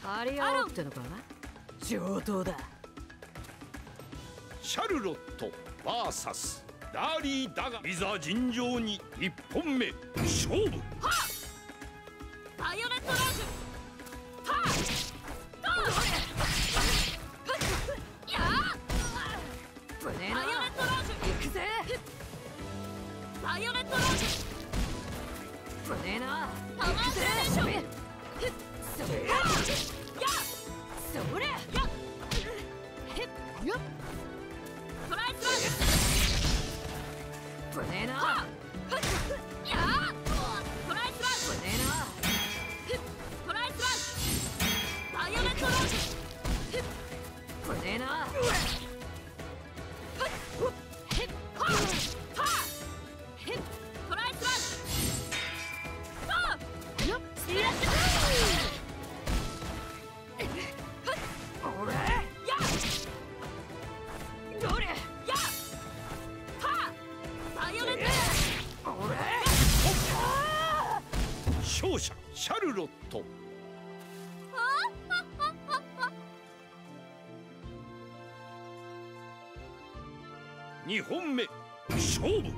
張り合おうってのか。上等だ。 シャルロット VS ダーリーだが、いざ尋常に1本目勝負。 はっバイオレットラージュ。はっとやぶねえな。 バイオレットラージュ。 行くぜ。 バイオレットラージュ。 ぶねえな。 パワーステーション。 それやそれやよっトライスラッシぶねえな。 ュ。やトライスラッシュ。 ぶねえな。 トライスラッシュ。バイオレットラージュ。 ぶねえな。 トライスラッシュ。 よっ俺やどれやはバイオレット。 俺勝者シャルロット。2本目勝負。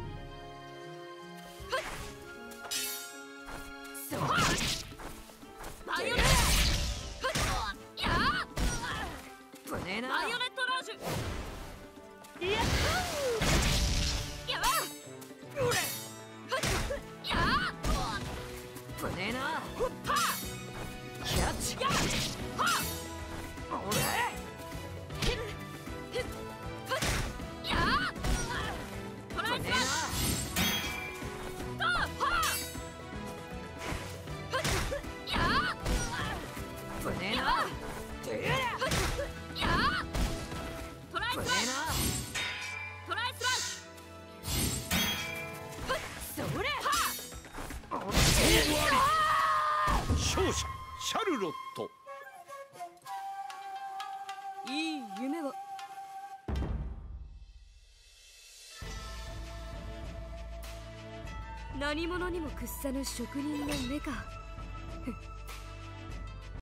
そうバイオレット。やぶねえな。 バイオレットラージュ。 やっや俺やぶねえな。 はキャッチやは俺やトライスラッシュ。はやぶねえな。てややトライスラッシュ。 ぶねえな。 トライスラッシそれュ。は勝者シャルロット。 いい夢を。 何者にも屈さぬ職人の目か。